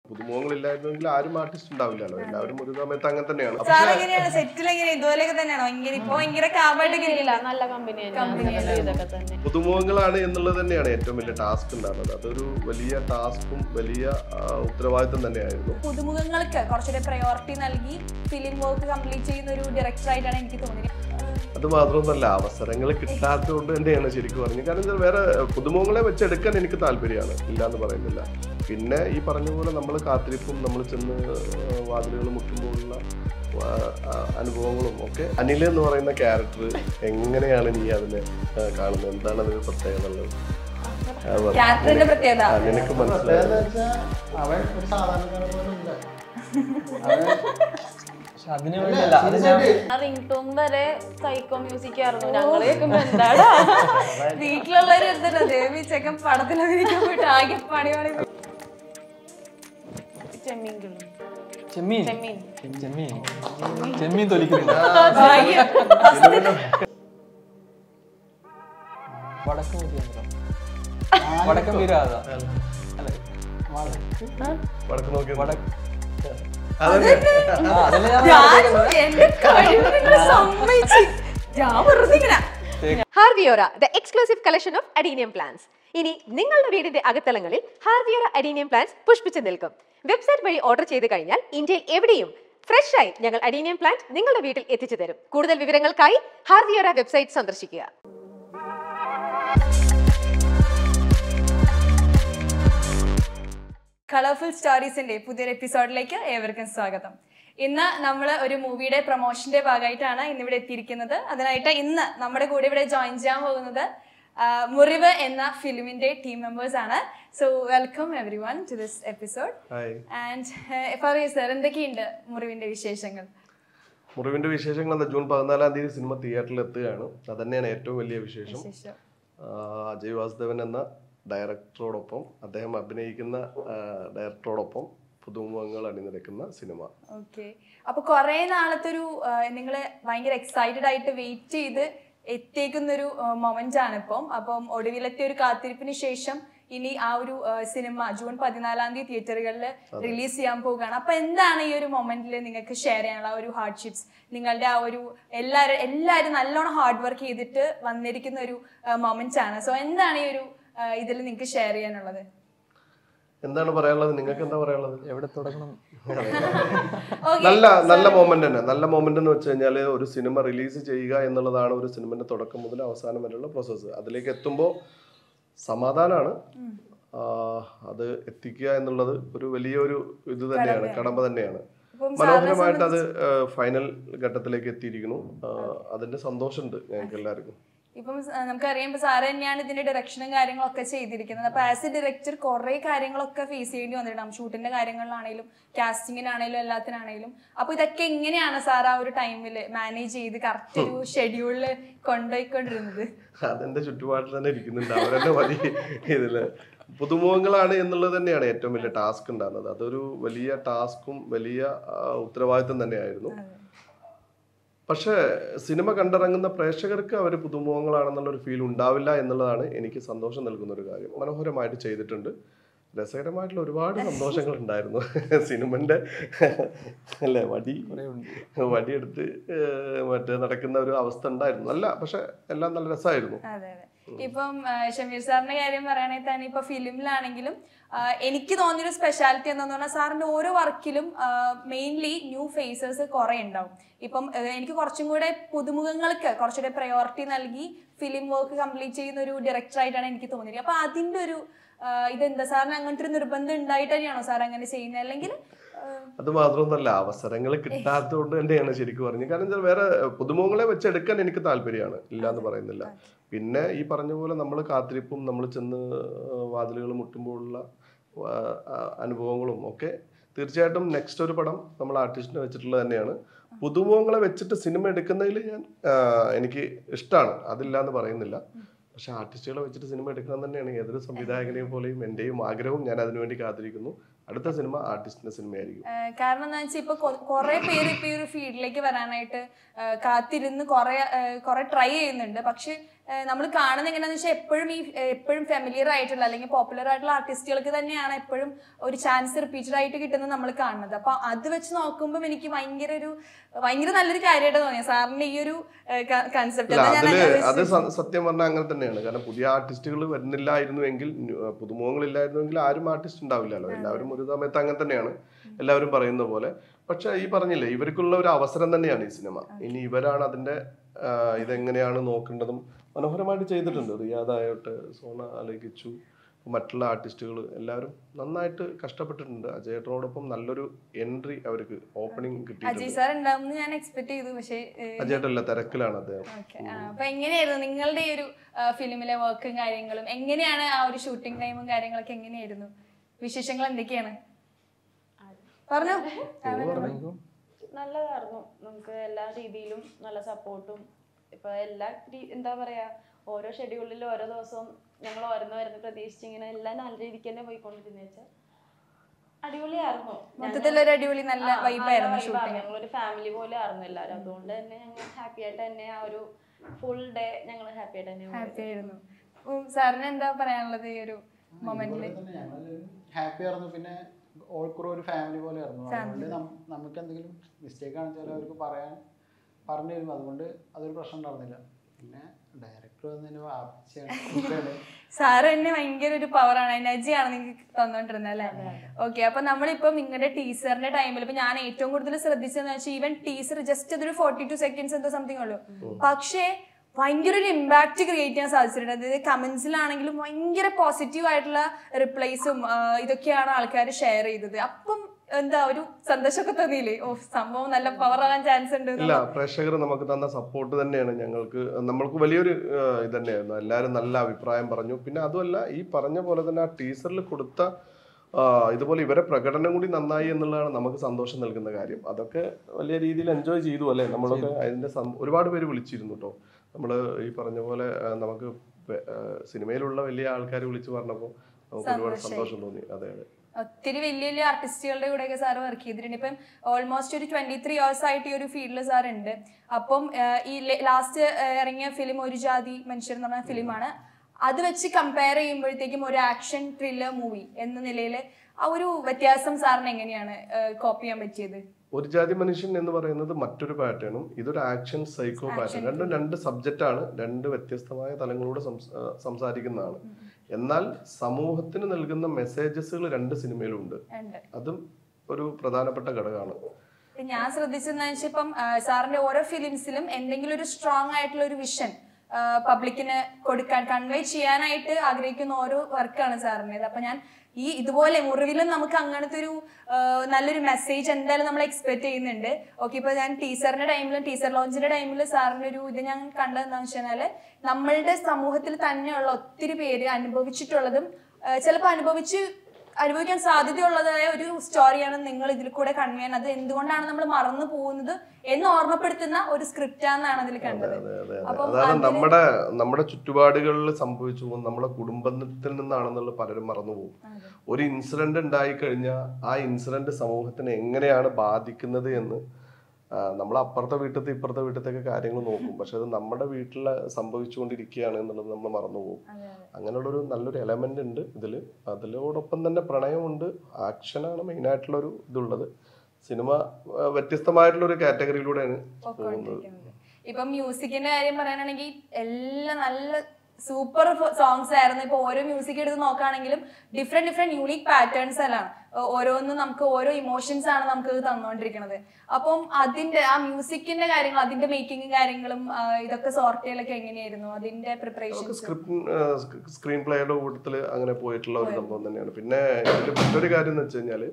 പുതുമുഖങ്ങളില്ലായിരുന്നെങ്കിൽ ആരും ആർട്ടിസ്റ്റ് ഉണ്ടാവില്ലല്ലോ. എല്ലാവരും ഒരു സമയത്ത് അങ്ങനെ തന്നെയാണ്. പുതുമുഖങ്ങളാണ് എന്നുള്ളത് തന്നെയാണ് ഏറ്റവും വലിയ ടാസ്ക് ഉണ്ടാകുന്നത്. അതൊരു വലിയ ടാസ്കും വലിയ ഉത്തരവാദിത്വം തന്നെയായിരുന്നു. പുതുമുഖങ്ങൾക്ക് കുറച്ചുകൂടെ പ്രയോറിറ്റി നൽകി ഫിലിം വർക്ക് കംപ്ലീറ്റ് ചെയ്യുന്ന ഒരു ഡയറക്ടറായിട്ടാണ് എനിക്ക് തോന്നിയത്. അത് മാത്രമൊന്നുമല്ല, അവസരങ്ങൾ കിട്ടാത്തത് കൊണ്ട് തന്നെയാണ് ശരിക്കും പറഞ്ഞത്. കാരണം വേറെ പുതുമുഖങ്ങളെ വെച്ചെടുക്കാൻ എനിക്ക് താല്പര്യമാണ്, ഇല്ലാന്ന് പറയുന്നില്ല. പിന്നെ ഈ പറഞ്ഞ പോലെ നമ്മൾ കാത്തിരിപ്പും നമ്മൾ ചെന്ന് വാതിലുകൾ മുട്ടുമ്പോഴുള്ള അനുഭവങ്ങളും ഒക്കെ. അനിൽ എന്ന് പറയുന്ന ക്യാരക്ടർ എങ്ങനെയാണ് നീ അതിനെ കാണുന്നത്? എന്താണ് അതിന് പ്രത്യേകത ഉള്ളത്? നിനക്ക് മനസ്സിലായത്? റിംഗ്ടോൺ വരെ സൈക്കോ മ്യൂസിക് ആയിരുന്നു. ഞങ്ങള് കേൾക്കുമ്പോ എന്താടാ വീട്ടിലുള്ളവര് എന്തല്ലോ ദേവി ചെക്കൻ പടത്തിലൊക്കെ പോയിട്ട് ആകെ പണി പണി. ചെമ്മീൻ തൊലിക്കുന്നില്ല. വടക്കം വീരാത വടക്ക് നോക്കി ഹാർവിയോറ, the exclusive collection of adenium plants. ഇനി നിങ്ങളുടെ വീടിന്റെ അകത്തളങ്ങളിൽ ഹാർവിയോറ അഡീനിയം പ്ലാന്റ്സ് പുഷ്പിച്ചു നിൽക്കും. വെബ്സൈറ്റ് വഴി ഓർഡർ ചെയ്ത് കഴിഞ്ഞാൽ ഇന്ത്യയിൽ എവിടെയും ഫ്രഷ് ആയി ഞങ്ങൾ അഡീനിയം പ്ലാന്റ് നിങ്ങളുടെ വീട്ടിൽ എത്തിച്ചു തരും. കൂടുതൽ വിവരങ്ങൾക്കായി ഹാർവിയോറ വെബ്സൈറ്റ് സന്ദർശിക്കുക. കളർഫുൾ സ്റ്റോറീസിന്റെ പുതിയൊരു എപ്പിസോഡിലേക്ക് ഏവർക്കും സ്വാഗതം. ഇന്ന് നമ്മൾ ഒരു മൂവിയുടെ പ്രൊമോഷന്റെ ഭാഗമായിട്ടാണ് ഇന്നിവിടെ എത്തിയിരിക്കുന്നത്. അതിനായിട്ട് ഇന്ന് നമ്മുടെ കൂടെ ഇവിടെ ജോയിൻ ചെയ്യാൻ പോകുന്നത് മുറിവ് എന്ന ഫിലിമിന്റെ ടീം മെമ്പേഴ്സ് ആണ്. So welcome everyone to this episode. And പറയൂ സർ, എന്തൊക്കെയുണ്ട് മുറിവിന്റെ വിശേഷങ്ങൾ? മുറിവിന്റെ വിശേഷങ്ങൾ എന്താ, ജൂൺ 14 തീയതി സിനിമ തിയേറ്ററിൽ എത്തുകയാണ്. അതന്നെയാണ് ഏറ്റവും വലിയ വിശേഷം. അജയ് വാസുദേവൻ എന്ന ഡയറക്ടറോടൊപ്പം, അദ്ദേഹം അഭിനയിക്കുന്ന ഡയറക്ടറോടൊപ്പം പുതുമുഖങ്ങൾ അണിനിരക്കുന്ന സിനിമ. ഓക്കെ, അപ്പൊ കുറെ നാളത്തെ ഒരു നിങ്ങള് ഭയങ്കര എക്സൈറ്റഡ് ആയിട്ട് വെയിറ്റ് ചെയ്ത് എത്തിയേക്കുന്നൊരു മൊമെന്റ് ആണ് ഇപ്പം. അപ്പം ഒടുവിലത്തെ ഒരു കാത്തിരിപ്പിന് ശേഷം ഇനി ആ ഒരു സിനിമ ജൂൺ 14 തീയതി തിയേറ്ററുകളിൽ റിലീസ് ചെയ്യാൻ പോവുകയാണ്. അപ്പൊ എന്താണ് ഈ ഒരു മൊമെന്റിൽ നിങ്ങൾക്ക് ഷെയർ ചെയ്യാനുള്ള ഒരു ഹാർഡ്ഷിപ്സ്? നിങ്ങളുടെ ആ ഒരു എല്ലാവരും നല്ലോണം ഹാർഡ് വർക്ക് ചെയ്തിട്ട് വന്നിരിക്കുന്ന ഒരു മൊമെന്റ്സ് ആണ്. സോ എന്താണ് ഈ ഒരു ഇതിൽ നിങ്ങൾക്ക് ഷെയർ ചെയ്യാനുള്ളത്? എന്താണ് പറയാനുള്ളത്? നിങ്ങൾക്ക് എന്താ പറയാനുള്ളത്? എവിടെ തുടങ്ങണം? നല്ല മൊമെന്റ് തന്നെ. നല്ല മൊമെന്റ് എന്ന് വെച്ച് കഴിഞ്ഞാൽ ഒരു സിനിമ റിലീസ് ചെയ്യുക എന്നുള്ളതാണ് ഒരു സിനിമന്റെ തുടക്കം മുതൽ അവസാനം വരെയുള്ള പ്രോസസ്സ്. അതിലേക്ക് എത്തുമ്പോൾ സമാധാനമാണ്. അത് എത്തിക്കുക എന്നുള്ളത് ഒരു വലിയൊരു ഇത് തന്നെയാണ്, കടമ്പ തന്നെയാണ്. മനോഹരമായിട്ട് അത് ഫൈനൽ ഘട്ടത്തിലേക്ക് എത്തിയിരിക്കുന്നു. അതിന്റെ സന്തോഷമുണ്ട് ഞങ്ങൾക്ക് എല്ലാവർക്കും. ഇപ്പം നമുക്കറിയാം സാറ് തന്നെയാണ് ഇതിന്റെ ഡയറക്ഷനും കാര്യങ്ങളൊക്കെ ചെയ്തിരിക്കുന്നത്. അപ്പൊ ആസ് എ ഡയറക്ടർ കുറെ കാര്യങ്ങളൊക്കെ ഫേസ് ചെയ്യേണ്ടി വന്നിട്ടുണ്ടാവും, ഷൂട്ടിന്റെ കാര്യങ്ങളിലാണെങ്കിലും കാസ്റ്റിങ്ങിനാണെങ്കിലും എല്ലാത്തിനാണെങ്കിലും. അപ്പൊ ഇതൊക്കെ എങ്ങനെയാണ് സാർ ആ ഒരു ടൈമില് മാനേജ് ചെയ്ത് കറക്റ്റ് ഒരു ഷെഡ്യൂളില് കൊണ്ടുപോയിക്കൊണ്ടിരുന്നത്? അതെന്റെ ചുറ്റുപാടിൽ തന്നെ ഇരിക്കുന്നുണ്ട്. അവരെന്നെ മതി ഇതില്. പുതുമുഖങ്ങളാണ് എന്നുള്ളത് തന്നെയാണ് ഏറ്റവും വലിയ ടാസ്ക് ഉണ്ടാകുന്നത്. അതൊരു വലിയ ടാസ്കും വലിയ ഉത്തരവാദിത്വം തന്നെയായിരുന്നു. പക്ഷേ സിനിമ കണ്ടിറങ്ങുന്ന പ്രേക്ഷകർക്ക് അവർ പുതുമുഖങ്ങളാണെന്നുള്ളൊരു ഫീൽ ഉണ്ടാവില്ല എന്നുള്ളതാണ് എനിക്ക് സന്തോഷം നൽകുന്ന ഒരു കാര്യം. മനോഹരമായിട്ട് ചെയ്തിട്ടുണ്ട്. രസകരമായിട്ടുള്ള ഒരുപാട് സന്തോഷങ്ങൾ ഉണ്ടായിരുന്നു. സിനിമന്റെ അല്ലേ വടിയെടുത്ത് മറ്റേ നടക്കുന്ന ഒരു അവസ്ഥ ഉണ്ടായിരുന്നു. നല്ല, പക്ഷെ എല്ലാം നല്ല രസമായിരുന്നു. ഇപ്പം ഷമീർ സാറിന്റെ കാര്യം പറയുകയാണെങ്കിൽ തന്നെ ഇപ്പൊ ഫിലിമിലാണെങ്കിലും എനിക്ക് തോന്നിയൊരു സ്പെഷ്യാലിറ്റി എന്താന്ന് പറഞ്ഞാൽ സാറിന്റെ ഓരോ വർക്കിലും മെയിൻലി ന്യൂ ഫേസസ് കുറെ ഉണ്ടാവും. ഇപ്പം എനിക്ക് കുറച്ചും കൂടെ പുതുമുഖങ്ങൾക്ക് കുറച്ചുകൂടെ പ്രയോറിറ്റി നൽകി ഫിലിം വർക്ക് കംപ്ലീറ്റ് ചെയ്യുന്ന ഒരു ഡയറക്ടറായിട്ടാണ് എനിക്ക് തോന്നിയത്. അപ്പൊ അതിന്റെ ഒരു ഇതെന്താ സാറിന് അങ്ങനത്തെ ഒരു നിർബന്ധം ഉണ്ടായിട്ട് തന്നെയാണോ സാർ അങ്ങനെ ചെയ്യുന്നത്? അല്ലെങ്കിൽ അത് മാത്രമൊന്നല്ല, അവസരങ്ങൾ കിട്ടാത്തത് കൊണ്ട് തന്നെയാണ് ശരിക്കും പറഞ്ഞത്. കാരണം വേറെ പുതുമുഖങ്ങളെ വെച്ചെടുക്കാൻ എനിക്ക് താല്പര്യമാണ്, ഇല്ലാന്ന് പറയുന്നില്ല. പിന്നെ ഈ പറഞ്ഞ പോലെ നമ്മൾ കാത്തിരിപ്പും നമ്മൾ ചെന്ന് വാതിലുകൾ മുട്ടുമ്പോഴുള്ള അനുഭവങ്ങളും ഒക്കെ തീർച്ചയായിട്ടും നെക്സ്റ്റ് ഒരു പടം നമ്മൾ ആർട്ടിസ്റ്റിനെ വെച്ചിട്ടുള്ളത് തന്നെയാണ്. പുതുമുഖങ്ങളെ വെച്ചിട്ട് സിനിമ എടുക്കുന്നതിൽ എനിക്ക് ഇഷ്ടമാണ്, അതില്ലാന്ന് പറയുന്നില്ല. പക്ഷെ ആർട്ടിസ്റ്റുകളെ വെച്ചിട്ട് സിനിമ എടുക്കണം തന്നെയാണ് ഏതൊരു സംവിധായകനെയും പോലെയും എന്റെയും ആഗ്രഹവും. ഞാൻ അതിനുവേണ്ടി കാത്തിരിക്കുന്നു. അടുത്ത സിനിമ ആർട്ടിസ്റ്റിന്റെ സിനിമയായിരിക്കും. കാരണം എന്താ വെച്ചാൽ ഇപ്പൊ കുറെ പേര് ഇപ്പൊ ഈ ഒരു ഫീൽഡിലേക്ക് വരാനായിട്ട് കാത്തിരുന്ന് കുറെ ട്രൈ ചെയ്യുന്നുണ്ട്. പക്ഷെ നമ്മൾ കാണുന്ന എങ്ങനെയാന്ന് വെച്ചാൽ എപ്പോഴും ഫെമിലിയർ ആയിട്ടുള്ള അല്ലെങ്കിൽ പോപ്പുലർ ആയിട്ടുള്ള ആർട്ടിസ്റ്റുകൾക്ക് തന്നെയാണ് എപ്പോഴും ഒരു ചാൻസ് റിപ്പീറ്റഡ് ആയിട്ട് കിട്ടുന്നത് നമ്മൾ കാണുന്നത്. അപ്പൊ അത് വെച്ച് നോക്കുമ്പോൾ എനിക്ക് ഭയങ്കര നല്ലൊരു കാര്യമായിട്ട് തോന്നിയത് സാറിന്റെ ഈ ഒരു കൺസെപ്റ്റ്. അത് സത്യം പറഞ്ഞാൽ അങ്ങനെ തന്നെയാണ്. കാരണം പുതിയ ആർട്ടിസ്റ്റുകൾ വരുന്നില്ലായിരുന്നുവെങ്കിൽ, പുതുമുഖങ്ങളില്ലായിരുന്നുവെങ്കിൽ ആരും ആർട്ടിസ്റ്റ് ഉണ്ടാവില്ലല്ലോ. എല്ലാവരും ഒരു സമയത്ത് അങ്ങനെ തന്നെയാണ് എല്ലാവരും പറയുന്ന പോലെ. പക്ഷെ ഈ പറഞ്ഞില്ലേ, ഇവർക്കുള്ള ഒരു അവസരം തന്നെയാണ് ഈ സിനിമ. ഇനി ഇവരാണ് അതിന്റെ ഇതെങ്ങനെയാണ് നോക്കേണ്ടതും മനോഹരമായിട്ട് ചെയ്തിട്ടുണ്ട്. റിയാദായോട്ട്, സോന അലകിച്ചു, മറ്റുള്ള ആർട്ടിസ്റ്റുകൾ എല്ലാവരും നന്നായിട്ട് കഷ്ടപ്പെട്ടിട്ടുണ്ട്. അജയേട്ടനോടൊപ്പം നല്ലൊരു എൻട്രി അവർക്ക് ഓപ്പണിംഗ് കിട്ടിയിട്ടുണ്ട്. ഞാൻ എക്സ്പെക്ട് ചെയ്തു, പക്ഷേ അജയേട്ടല്ല, തിരക്കിലാണ് അദ്ദേഹം. അപ്പൊ എങ്ങനെയായിരുന്നു നിങ്ങളുടെ ഈ ഒരു ഫിലിമിലെ വർക്കും കാര്യങ്ങളും? എങ്ങനെയാണ് ആ ഒരു ഷൂട്ടിംഗ് ടൈമും കാര്യങ്ങളൊക്കെ എങ്ങനെയായിരുന്നു? വിശേഷങ്ങൾ എന്തൊക്കെയാണ് പറഞ്ഞു? നല്ലതായിരുന്നു. നമുക്ക് എല്ലാ രീതിയിലും നല്ല സപ്പോർട്ടും, ഇപ്പൊ എന്താ പറയാ, ഓരോ ഷെഡ്യൂളിലും ഓരോ ദിവസവും ഞങ്ങൾ ഓരോന്ന് പ്രതീക്ഷിച്ച് ഇങ്ങനെ എല്ലാം നല്ല രീതിക്ക് തന്നെ പോയിക്കൊണ്ടിരുന്ന വെച്ചാൽ അടിപൊളിയായിരുന്നു. മൊത്തത്തിലൊരു അടിപൊളി നല്ല വൈബായിരുന്നു. ഞങ്ങളൊരു ഫാമിലി പോലെ ആയിരുന്നു എല്ലാവരും. അതുകൊണ്ട് തന്നെ ഞങ്ങൾ ഹാപ്പി ആയിട്ട് തന്നെ ആ ഒരു ഫുൾ ഡേ ഞങ്ങൾ ഹാപ്പി ആയിട്ട് തന്നെ ഹാപ്പി ആയിരുന്നു. സാറിന് എന്താ പറയാനുള്ളത് ഈ ഒരു മൊമെന്റില്? ഹാപ്പി ആയിരുന്നു. പിന്നെ ഓൾ ക്രൂ ഒരു ഫാമിലി പോലെ ആയിരുന്നു. അതുകൊണ്ട് നമുക്ക് എന്തെങ്കിലും മിസ്റ്റേക്ക് ആണെന്ന് വെച്ചാൽ അവർക്ക് പറഞ്ഞു തരും. അതുകൊണ്ട് അതൊരു പ്രശ്നം ഉണ്ടായിരുന്നില്ല. പിന്നെ ഡയറക്ടർ വന്നതിന് വാപ്പിച്ചാണ്. സാറ് തന്നെ ഭയങ്കര ഒരു പവറാണ്, എനർജിയാണ് നിങ്ങൾക്ക് തന്നോണ്ടിരുന്നത് അല്ലേ? ഓക്കെ. അപ്പൊ നമ്മളിപ്പം നിങ്ങളുടെ ടീസറിന്റെ ടൈമിൽ ഇപ്പൊ ഞാൻ ഏറ്റവും കൂടുതൽ ശ്രദ്ധിച്ചതെന്ന് വെച്ചാൽ ഈവൻ ടീസർ ജസ്റ്റ് അതൊരു 42 seconds എന്തോ സംതിങ് ഉള്ളൂ, പക്ഷേ ഭയങ്കര ഒരു ഇമ്പാക്ട് ക്രിയേറ്റ് ചെയ്യാൻ സാധിച്ചിട്ടുണ്ട്. അതായത് കമന്റ്സിലാണെങ്കിലും ഭയങ്കര പോസിറ്റീവ് ആയിട്ടുള്ള റിപ്ലൈസും ഇതൊക്കെയാണ് ആൾക്കാർ ഷെയർ ചെയ്തത്. അപ്പം എന്താ ഒരു സന്തോഷമൊക്കെ തോന്നിയില്ലേ? സംഭവം നല്ല പവർ ആകാൻ ചാൻസ് ഉണ്ട്. ഇല്ല, പ്രേക്ഷകർ നമുക്ക് തന്ന സപ്പോർട്ട് തന്നെയാണ് നമ്മൾക്ക് വലിയൊരു ഇത് തന്നെയായിരുന്നു. എല്ലാവരും നല്ല അഭിപ്രായം പറഞ്ഞു. പിന്നെ അതുമല്ല, ഈ പറഞ്ഞ പോലെ തന്നെ ആ ടീസറിൽ കൊടുത്ത ഇതുപോലെ ഇവരെ പ്രകടനം കൂടി നന്നായി എന്നുള്ളതാണ് നമുക്ക് സന്തോഷം നൽകുന്ന കാര്യം. അതൊക്കെ വലിയ രീതിയിൽ എൻജോയ് ചെയ്തു അല്ലേ? നമ്മളൊക്കെ അതിന്റെ ഒരുപാട് പേര് വിളിച്ചിരുന്നു കേട്ടോ. നമ്മൾ ഈ പറഞ്ഞ പോലെ നമുക്ക് സിനിമയിലുള്ള വലിയ ആൾക്കാർ വിളിച്ചു പറഞ്ഞപ്പോൾ നമുക്ക് ഒരുപാട് സന്തോഷം തോന്നി. അതെ അതെ, ഒത്തിരി വലിയ വലിയ ആർട്ടിസ്റ്റുകളുടെ കൂടെയൊക്കെ സാറ് വർക്ക് ചെയ്തിട്ടുണ്ട്. ഇപ്പം ഓൾമോസ്റ്റ് ഒരു 23 years ആയിട്ട് ഈ ഒരു ഫീൽഡിൽ സാർ ഉണ്ട്. അപ്പം ഈ ലാസ്റ്റ് ഇറങ്ങിയ ഫിലിം ഒരു ജാതി മനുഷ്യർ എന്ന് പറഞ്ഞ ഫിലിമാണ്. അത് വെച്ച് കമ്പയർ ചെയ്യുമ്പോഴത്തേക്കും ഒരു ആക്ഷൻ ത്രില്ലർ മൂവി എന്ന നിലയിൽ ആ ഒരു വ്യത്യാസം സാറിന് എങ്ങനെയാണ് കോപ്പി ചെയ്യാൻ പറ്റിയത്? ഒരു ജാതി മനുഷ്യൻ എന്ന് പറയുന്നത് മറ്റൊരു പാറ്റേണും ഇതൊരു ആക്ഷൻ സൈക്കോ പാറ്റേൺ. രണ്ടും രണ്ട് സബ്ജക്റ്റാണ്, രണ്ട് വ്യത്യസ്തമായ തലങ്ങളോട് സംസാരിക്കുന്നതാണ്. എന്നാൽ സമൂഹത്തിന് നൽകുന്ന മെസ്സേജസുകൾ രണ്ട് സിനിമയിലുണ്ട്. അതും ഒരു പ്രധാനപ്പെട്ട ഘടകമാണ്. ഞാൻ ശ്രദ്ധിച്ചെന്ന് വെച്ചാൽ ഇപ്പം സാറിന്റെ ഓരോ ഫിലിംസിലും എന്തെങ്കിലും ഒരു സ്ട്രോങ് ആയിട്ടുള്ള ഒരു വിഷൻ പബ്ലിക്കിന് കൊടുക്കാൻ, കൺവേ ചെയ്യാനായിട്ട് ആഗ്രഹിക്കുന്ന ഓരോ വർക്കാണ് സാറിൻ്റെത്. അപ്പൊ ഞാൻ ഇതുപോലെ മുറിവിലും നമുക്ക് അങ്ങനത്തെ ഒരു നല്ലൊരു മെസ്സേജ് എന്തായാലും നമ്മൾ എക്സ്പെക്ട് ചെയ്യുന്നുണ്ട്. ഓക്കെ. ഇപ്പൊ ഞാൻ ടീസറിന്റെ ടൈമിലും ടീസർ ലോഞ്ചിന്റെ ടൈമിൽ സാറിന്റെ ഒരു ഇത് ഞാൻ കണ്ടതെന്താണെന്ന് വെച്ച് കഴിഞ്ഞാല് നമ്മളുടെ സമൂഹത്തിൽ തന്നെയുള്ള ഒത്തിരി പേര് അനുഭവിച്ചിട്ടുള്ളതും ചിലപ്പോൾ അനുഭവിക്കാൻ സാധ്യതയുള്ളതായ ഒരു സ്റ്റോറിയാണ് നിങ്ങൾ ഇതിൽ കൂടെ കൺവേ ചെയ്യാൻ. അത് എന്തുകൊണ്ടാണ് നമ്മൾ മറന്നു പോകുന്നത് എന്ന് ഓർമ്മപ്പെടുത്തുന്ന ഒരു സ്ക്രിപ്റ്റാണെന്നാണ് അതിൽ കണ്ടത്. അതാണ് നമ്മുടെ ചുറ്റുപാടുകളിൽ സംഭവിച്ചു പോകും, നമ്മുടെ കുടുംബത്തിൽ നിന്നാണെന്നുള്ള പലരും മറന്നുപോകും. ഒരു ഇൻസിഡന്റ് ഉണ്ടായി കഴിഞ്ഞാൽ ആ ഇൻസിഡന്റ് സമൂഹത്തിനെ എങ്ങനെയാണ് ബാധിക്കുന്നത് എന്ന് നമ്മൾ അപ്പുറത്തെ വീട്ടിലത്തെ ഇപ്പുറത്തെ വീട്ടിലത്തെ കാര്യങ്ങൾ നോക്കും. പക്ഷെ അത് നമ്മുടെ വീട്ടിൽ സംഭവിച്ചുകൊണ്ടിരിക്കുകയാണ് എന്നുള്ളത് നമ്മൾ മറന്നുപോകും. അങ്ങനെയുള്ളൊരു നല്ലൊരു എലമെന്റ് ഉണ്ട് ഇതിൽ. അതിലോടൊപ്പം തന്നെ പ്രണയമുണ്ട്, ആക്ഷനാണ് മെയിനായിട്ടുള്ള ഒരു ഇതുള്ളത്. സിനിമ വ്യത്യസ്തമായിട്ടുള്ള ഒരു കാറ്റഗറിയിലൂടെയാണ് പോകുന്നത്. ഇപ്പൊ മ്യൂസിക്കിന്റെ കാര്യം പറയാനാണെങ്കിൽ എല്ലാം നല്ല സൂപ്പർ സോങ്സ് ആയിരുന്നു. ഇപ്പൊ ഓരോ മ്യൂസിക് എടുത്ത് നോക്കുകയാണെങ്കിലും ഡിഫറെന്റ് യൂണിക് പാറ്റേൺസ് എല്ലാം ഓരോന്നും നമുക്ക് ഓരോ ഇമോഷൻസ് ആണ് നമുക്ക് തന്നുകൊണ്ടിരിക്കുന്നത്. അപ്പം അതിന്റെ ആ മ്യൂസിക്കിന്റെ കാര്യങ്ങൾ, അതിന്റെ മേക്കിങ്ങും കാര്യങ്ങളും ഇതൊക്കെ സോർട്ട് ചെയ്യലൊക്കെ എങ്ങനെയായിരുന്നു? അതിന്റെ പ്രിപ്പറേഷൻ സ്ക്രീൻ പ്ലേയുടെ കൂട്ടത്തിൽ അങ്ങനെ പോയിട്ടുള്ള ഒരു സംഭവം തന്നെയാണ്. പിന്നെ ഇതിന്റെ മറ്റൊരു കാര്യം എന്ന് വെച്ച് കഴിഞ്ഞാല്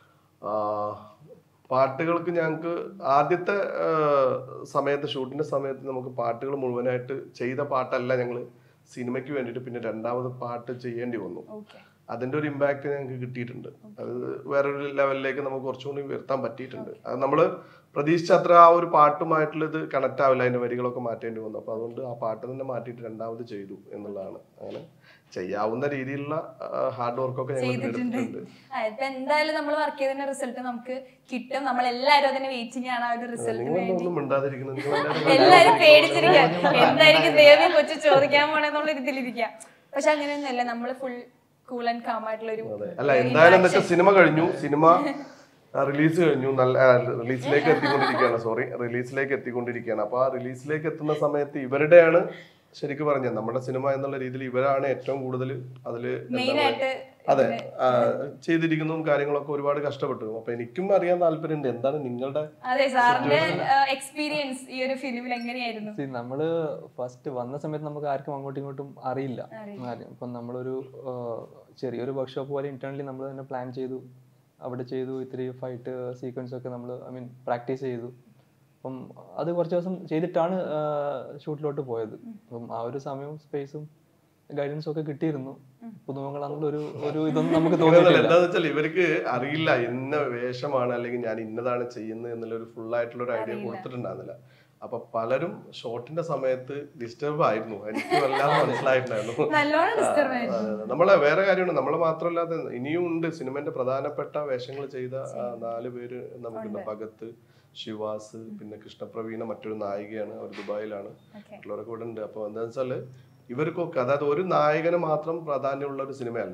പാട്ടുകൾക്ക് ഞങ്ങൾക്ക് ആദ്യത്തെ സമയത്ത് ഷൂട്ടിന്റെ സമയത്ത് നമുക്ക് പാട്ടുകൾ മുഴുവനായിട്ട് ചെയ്ത പാട്ടല്ല ഞങ്ങൾ സിനിമയ്ക്ക് വേണ്ടിയിട്ട് പിന്നെ രണ്ടാമത് പാട്ട് ചെയ്യേണ്ടി വന്നു. അതിന്റെ ഒരു ഇമ്പാക്ട് ഞങ്ങൾക്ക് കിട്ടിയിട്ടുണ്ട്. അത് വേറൊരു ലെവലിലേക്ക് നമുക്ക് കുറച്ചുകൂടി ഉയർത്താൻ പറ്റിയിട്ടുണ്ട്. അത് നമ്മൾ പ്രതീക്ഷിച്ച അത്ര ആ ഒരു പാട്ടുമായിട്ടുള്ള ഇത് കണക്ട് ആവില്ല, അതിന്റെ വരികളൊക്കെ മാറ്റേണ്ടി വന്നു. അപ്പൊ അതുകൊണ്ട് ആ പാട്ട് തന്നെ മാറ്റിയിട്ട് രണ്ടാമത് ചെയ്തു എന്നുള്ളതാണ്. അങ്ങനെ ചെയ്യാവുന്ന രീതിയിലുള്ള ഹാർഡ് വർക്കൊക്കെ ഞങ്ങൾ എടുത്തിട്ടുണ്ട്. ഇപ്പൊ എന്തായാലും നമ്മൾ വർക്ക് ചെയ്തതിന്റെ റിസൾട്ട് നമുക്ക് കിട്ടും. നമ്മൾ എല്ലാവരും അതിന് വെയിറ്റിംഗ് ആണ് ആ ഒരു റിസൾട്ടിന് വേണ്ടി. നിങ്ങളൊന്നും മിണ്ടാതിരിക്കുന്നത് എല്ലാരും പേടിച്ചിരിക്കാം എന്തായിരിക്കും ദേവി കൊച്ചു ചോദിക്കാൻ പോണെന്നുള്ള ഇതിലിരിക്കാം. പക്ഷെ അങ്ങനെയൊന്നുമല്ല, നമ്മള് ഫുൾ കൂൾ ആൻഡ് കാം ആയിട്ടുള്ള ഒരു അല്ല. എന്തായാലും എന്താ വെച്ചാൽ സിനിമ കഴിഞ്ഞു, സിനിമ റിലീസ് കഴിഞ്ഞു, നല്ല റിലീസിലേക്ക് എത്തിക്കൊണ്ടിരിക്കുകയാണ്. അപ്പൊ ആ റിലീസിലേക്ക് എത്തുന്ന സമയത്ത് ഇവരുടെയാണ് ശരിക്കും പറഞ്ഞത് നമ്മുടെ സിനിമ എന്നുള്ള രീതിയിൽ ഇവരാണ് ഏറ്റവും കൂടുതൽ അതില് അതെ ചെയ്തിരിക്കുന്നതും കാര്യങ്ങളൊക്കെ ഒരുപാട് കഷ്ടപ്പെട്ടു. അപ്പൊ എനിക്കും അറിയാൻ താല്പര്യമുണ്ട് എന്താണ് നിങ്ങളുടെ എക്സ്പീരിയൻസ് ഈ ഒരു ഫിലിമിൽ എങ്ങനെയായിരുന്നു? നമ്മള് ഫസ്റ്റ് വന്ന സമയത്ത് നമുക്ക് ആർക്കും അങ്ങോട്ടും ഇങ്ങോട്ടും അറിയില്ല. ഇപ്പൊ നമ്മളൊരു ചെറിയൊരു വർക്ക്ഷോപ്പ് പോലെ ഇന്റേണലി നമ്മൾ തന്നെ പ്ലാൻ ചെയ്തു, അവിടെ ചെയ്തു. ഇത്തിരി ഫൈറ്റ് സീക്വൻസ് ഒക്കെ നമ്മൾ പ്രാക്ടീസ് ചെയ്തു. അപ്പം അത് കുറച്ച് ദിവസം ചെയ്തിട്ടാണ് ഷൂട്ടിലോട്ട് പോയത്. അപ്പം ആ ഒരു സമയവും സ്പേസും ഗൈഡൻസും ഒക്കെ കിട്ടിയിരുന്നു. പുതുമുഖങ്ങളാണെന്നുള്ള ഒരു ഇതൊന്നും നമുക്ക് തോന്നിയില്ല. എന്താന്ന് വെച്ചാൽ ഇവർക്ക് അറിയില്ല ഇന്ന വേഷമാണ് അല്ലെങ്കിൽ ഞാൻ ഇന്നതാണ് ചെയ്യുന്നത് എന്നുള്ള ഒരു ഫുൾ ആയിട്ടുള്ള ഒരു ഐഡിയ കൊടുത്തിട്ടുണ്ടായിരുന്നില്ല. അപ്പൊ പലരും ഷോട്ടിന്റെ സമയത്ത് ഡിസ്റ്റർബ് ആയിരുന്നു. എനിക്ക് വല്ലാതെ മനസ്സിലായിട്ടുണ്ടായിരുന്നു. നമ്മളെ വേറെ കാര്യമാണ്, നമ്മളെ മാത്രമല്ലാതെ ഇനിയും ഉണ്ട് സിനിമന്റെ പ്രധാനപ്പെട്ട വേഷങ്ങൾ ചെയ്ത 4 പേര് നമുക്കുണ്ട്. ഭഗത്ത്, ശിവാസ്, പിന്നെ കൃഷ്ണപ്രവീണ, മറ്റൊരു നായികയാണ്, അവർ ദുബായിലാണ്, മറ്റുള്ളവരൊക്കെ ഇവിടെ ഉണ്ട്. അപ്പൊ എന്താ വെച്ചാല് ഇവർക്കൊക്കെ അതായത് ഒരു നായകന് മാത്രം പ്രാധാന്യമുള്ള ഒരു സിനിമയല്ല.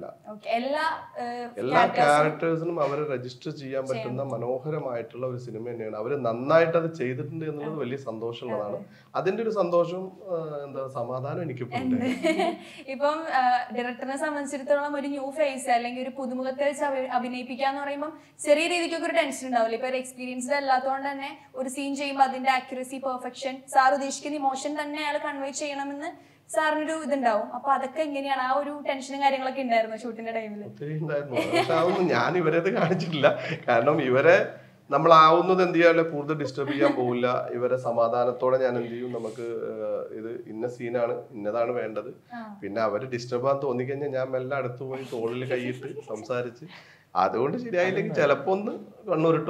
എല്ലാ ക്യാരക്ടേഴ്സിനും അവരെ രജിസ്റ്റർ ചെയ്യാൻ പറ്റുന്ന മനോഹരമായിട്ടുള്ള ഒരു സിനിമ തന്നെയാണ്. അവര് നന്നായിട്ട് അത് ചെയ്തിട്ടുണ്ട് എന്നുള്ളത് വലിയ സന്തോഷമുള്ളതാണ്. അതിന്റെ ഒരു സന്തോഷം എന്താ സമാധാനം എനിക്ക് ഇപ്പം ഡയറക്ടറിനെ സംബന്ധിച്ചിടത്തോളം ഒരു ന്യൂ ഫേസ് അല്ലെങ്കിൽ ഒരു പുതുമുഖത്തെ വെച്ച് അഭിനയിപ്പിക്കാന്ന് പറയുമ്പോൾ ചെറിയ രീതിക്കൊക്കെ ഒരു ടെൻഷൻ ഉണ്ടാവില്ല. ഇപ്പൊ ഒരു എക്സ്പീരിയൻസ്ഡ് അല്ലാത്തതുകൊണ്ട് തന്നെ ഒരു സീൻ ചെയ്യുമ്പോൾ അതിന്റെ ആക്യുറസി, പെർഫെക്ഷൻ, സാർ ഉദ്ദേശിക്കുന്ന ഇമോഷൻ തന്നെ അയാൾ കൺവേ ചെയ്യണമെന്ന് സാറിനൊരു ഇതുണ്ടാവും. അപ്പൊ അതൊക്കെ എങ്ങനെയാണ്? ആ ഒരു ടെൻഷനും കാര്യങ്ങളൊക്കെ ഉണ്ടായിരുന്നു ഷൂട്ടിന്റെ ടൈമിൽ? പക്ഷെ അതൊന്നും ഞാൻ ഇവരത് കാണിച്ചിട്ടില്ല. കാരണം ഇവരെ നമ്മളാവുന്നത് എന്ത് ചെയ്യാല്ല കൂടുതൽ ഡിസ്റ്റർബ് ചെയ്യാൻ പോകില്ല. ഇവരെ സമാധാനത്തോടെ ഞാൻ എന്ത് ചെയ്യും, നമുക്ക് ഇത് ഇന്ന സീനാണ്, ഇന്നതാണ് വേണ്ടത്. പിന്നെ അവര് ഡിസ്റ്റർബ് ആകാൻ തോന്നിക്കഴിഞ്ഞാൽ ഞാൻ മെല്ലെ അടുത്ത് പോയി തോളിൽ കൈയിട്ട് സംസാരിച്ച് അതുകൊണ്ട് ശരിയായില്ലെങ്കിൽ ചിലപ്പോ ഒന്ന് കണ്ണൂരിട്ടും.